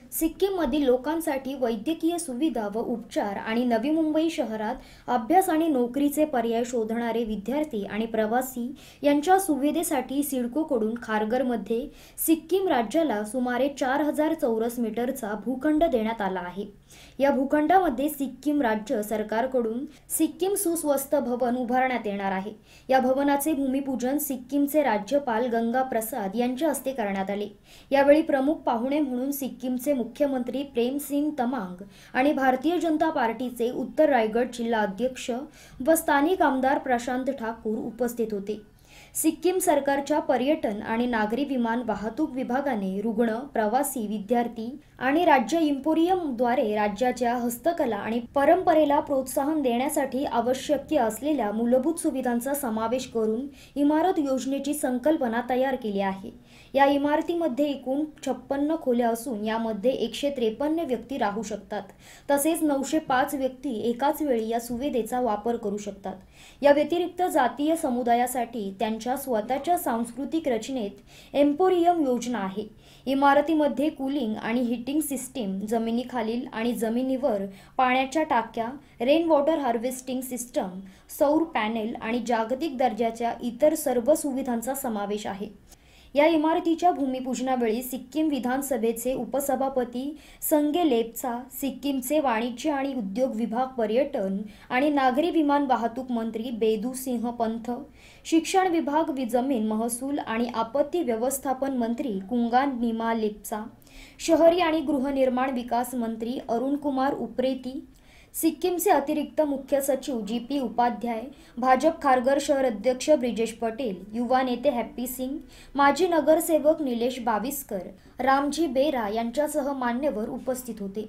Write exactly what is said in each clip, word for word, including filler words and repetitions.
सिक्कीममधील लोकांसाठी वैद्यकीय सुविधा व उपचार आणि नवी मुंबई शहरात अभ्यास आणि नोकरीचे पर्याय शोधणारे विद्यार्थी आणि प्रवासी यांच्या सुविधेसाठी सिडकोकडून खारघरमध्ये सिक्कीम राज्याला सुमारे चार हजार चौरस मीटरचा भूखंड देण्यात आला आहे। या भूखंडामध्ये सिक्कीम राज्य सरकारकडून सिक्कीम सुस्वस्थ भवन उभारण्यात येणार आहे। या भवनाचे भूमिपूजन सिक्कीमचे राज्यपाल गंगा प्रसाद यांच्या हस्ते करण्यात आले। यावेळी प्रमुख पाहुणे म्हणून सिक्कीमचे मुख्यमंत्री प्रेम सिंग तमांग आणि भारतीय जनता पार्टीचे उत्तर रायगड जिल्हा अध्यक्ष व स्थानिक आमदार प्रशांत ठाकूर उपस्थित होते। सिक्कीम सरकारच्या पर्यटन आणि नागरी विमान वाहतूक विभागाने रुग्ण, प्रवासी, विद्यार्थी आणि राज्य इम्पोरियमद्वारे राज्याच्या हस्तकला आणि परंपरेला प्रोत्साहन देण्यासाठी आवश्यक असलेल्या मूलभूत सुविधांचा समावेश करून इमारत योजनेची संकल्पना तयार केली आहे। या इमारतीमध्ये एकूण छप्पन्न खोल्या असून यामध्ये एकशे त्रेपन्न व्यक्ती राहू शकतात। तसेच नऊशे पाच व्यक्ती एकाच वेळी या सुविधेचा वापर करू शकतात। या व्यतिरिक्त जातीय समुदायासाठी त्यांच्या स्वतःच्या सांस्कृतिक रचनेत एम्पोरियम योजना आहे। इमारतीमध्ये कूलिंग आणि हीटिंग सिस्टीम, जमिनीखालील आणि जमिनीवर पाण्याच्या टाक्या, रेन वॉटर हार्वेस्टिंग सिस्टम, सौर पॅनेल आणि जागतिक दर्जाच्या इतर सर्व सुविधांचा समावेश आहे। या इमारतीच्या भूमिपूजनावेळी सिक्कीम विधानसभेचे उपसभापती संगे लेप्चा, सिक्कीमचे वाणिज्य आणि उद्योग विभाग, पर्यटन आणि नागरी विमान वाहतूक मंत्री बेदू सिंह पंथ, शिक्षण विभाग, जमीन, महसूल आणि आपत्ती व्यवस्थापन मंत्री कुंगान निमा लेप्चा, शहरी आणि गृहनिर्माण विकास मंत्री अरुण कुमार उप्रेती, सिक्कीमचे अतिरिक्त मुख्य सचिव जी पी उपाध्याय, भाजप खारघर शहर अध्यक्ष ब्रिजेश पटेल, युवा नेते हॅप्पी सिंग, माजी नगरसेवक निलेश बाविस्कर, रामजी बेरा यांच्यासह मान्यवर उपस्थित होते।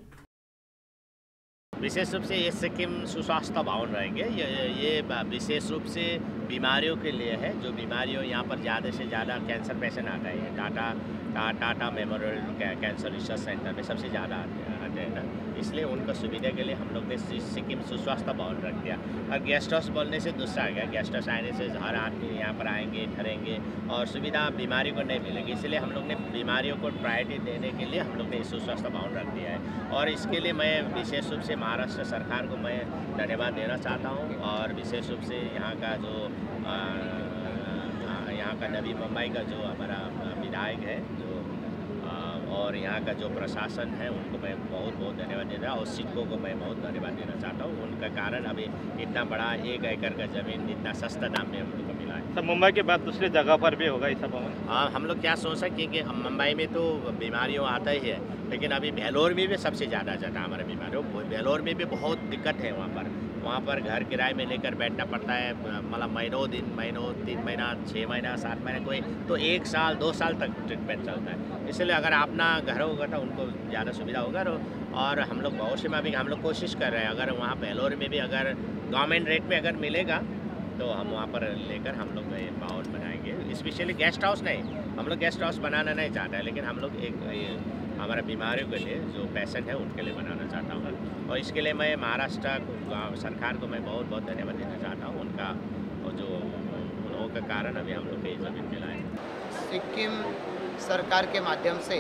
विशेष रूप से ये सिक्किम सुस्वास्थ्य भवन रहेंगे। ये ये विशेष रूप से बीमारियों के लिए है, जो बीमारियों यहाँ पर ज़्यादा से ज़्यादा कैंसर पेशेंट आता है। टाटा टा, Tata memorial cancer research centre में सबसे ज़्यादा आते हैं ना, इसलिए उनका सुविधा के लिए हम लोग ने सिक्किम सुस्वास्थ्य भवन रख दिया। और गेस्ट हाउस बोलने से दूसरा आ गया, गेस्ट हाउस आने से हर आदमी यहाँ पर आएंगे, ठहरेंगे और सुविधा बीमारी को नहीं मिलेगी, इसलिए हम लोग ने बीमारियों को प्रायोरिटी देने के लिए हम लोग ने सुस्वास्थ्य भवन रख दिया है। और इसके लिए मैं विशेष रूप से महाराष्ट्र सरकार को मैं धन्यवाद देना चाहता हूँ। और विशेष रूप से यहाँ का जो यहाँ का नवी मुंबई का जो हमारा विधायक है जो और यहाँ का जो प्रशासन है उनको मैं बहुत बहुत धन्यवाद देता हूँ। और सिक्को को मैं बहुत धन्यवाद देना चाहता हूँ। उनका कारण अभी इतना बड़ा एक एकड़ का ज़मीन इतना सस्ता दाम में हम लोग को मिला है। सर, मुंबई के बाद दूसरी जगह पर भी होगा ऐसा भवन? हाँ, हम लोग क्या सोच सकते हैं कि मुंबई में तो बीमारियों आता ही है, लेकिन अभी बेलोर में भी सबसे ज़्यादा जाता है हमारे बीमारियों। बेलोर में भी बहुत दिक्कत है वहाँ पर वहाँ पर घर किराए में लेकर बैठना पड़ता है, मतलब महीनों दिन महीनों तीन महीना छः महीना सात महीने कोई तो एक साल दो साल तक ट्रीटमेंट चलता है। इसलिए अगर अपना घर होगा तो उनको ज़्यादा सुविधा होगा। और हम लोग भविष्य में भी हम लोग कोशिश कर रहे हैं, अगर वहाँ बेलोर में भी अगर गवर्नमेंट रेट में अगर मिलेगा तो हम वहाँ पर लेकर हम लोग भवन बनाएंगे। स्पेशली गेस्ट हाउस नहीं, हम लोग गेस्ट हाउस बनाना नहीं चाहते हैं, लेकिन हम लोग एक हमारे बीमारियों के लिए जो पेशेंट है उनके लिए बनाना चाहता हूँ। और इसके लिए मैं महाराष्ट्र सरकार को मैं बहुत बहुत धन्यवाद देना चाहता हूँ। उनका और जो उन का कारण अभी हम लोग को ये ज़मीन मिला है। सिक्किम सरकार के माध्यम से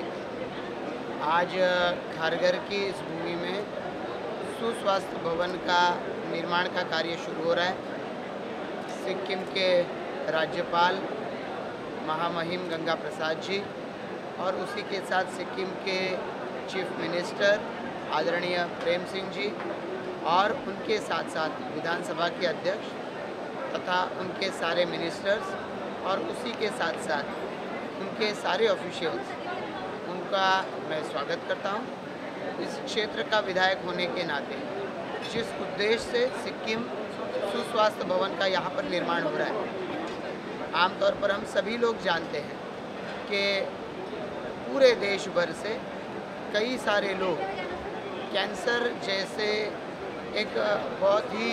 आज खारघर की इस भूमि में सुस्वास्थ्य भवन का निर्माण का कार्य शुरू हो रहा है। सिक्किम के राज्यपाल महामहिम गंगा प्रसाद जी और उसी के साथ सिक्किम के चीफ मिनिस्टर आदरणीय प्रेम सिंह जी और उनके साथ साथ विधानसभा के अध्यक्ष तथा उनके सारे मिनिस्टर्स और उसी के साथ साथ उनके सारे ऑफिशियल्स, उनका मैं स्वागत करता हूं। इस क्षेत्र का विधायक होने के नाते जिस उद्देश्य से सिक्किम सुस्वास्थ्य भवन का यहाँ पर निर्माण हो रहा है, आमतौर पर हम सभी लोग जानते हैं कि पूरे देश भर से कई सारे लोग कैंसर जैसे एक बहुत ही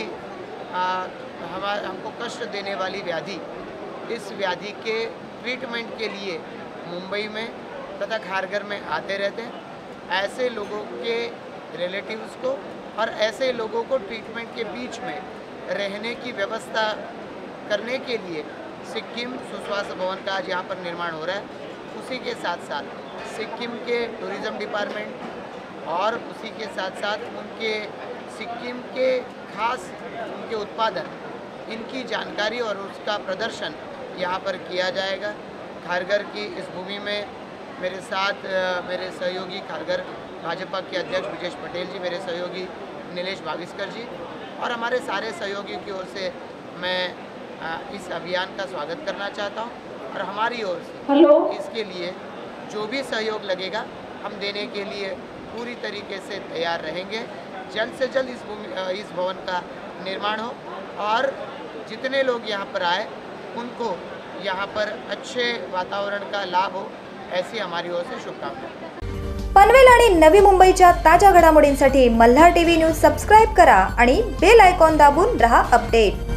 हमारे हमको कष्ट देने वाली व्याधि, इस व्याधि के ट्रीटमेंट के लिए मुंबई में तथा खारघर में आते रहते हैं। ऐसे लोगों के रिलेटिव्स को और ऐसे लोगों को ट्रीटमेंट के बीच में रहने की व्यवस्था करने के लिए सिक्किम सुस्वास्थ्य भवन का आज यहाँ पर निर्माण हो रहा है। उसी के साथ साथ सिक्किम के टूरिज़्म डिपार्टमेंट और उसी के साथ साथ उनके सिक्किम के खास उनके उत्पादन, इनकी जानकारी और उसका प्रदर्शन यहाँ पर किया जाएगा। खारघर की इस भूमि में मेरे साथ मेरे सहयोगी खारघर भाजपा के अध्यक्ष ब्रिजेश पटेल जी, मेरे सहयोगी नीलेश भाविस्कर जी और हमारे सारे सहयोगियों की ओर से मैं इस अभियान का स्वागत करना चाहता हूँ और हमारी ओर से इसके लिए जो भी सहयोग लगेगा हम देने के लिए पूरी तरीके से तैयार रहेंगे। जल्द से जल्द इस भूमि इस भवन का निर्माण हो और जितने लोग यहाँ पर आए उनको यहाँ पर अच्छे वातावरण का लाभ हो, ऐसी हमारी ओर से शुभकामनाएं। पनवेल आणि नवी मुंबईच्या ताज्या घडामोडींसाठी मल्हार टीव्ही न्यूज सबस्क्राइब करा आणि बेल आयकॉन दाबून रहा अपडेट।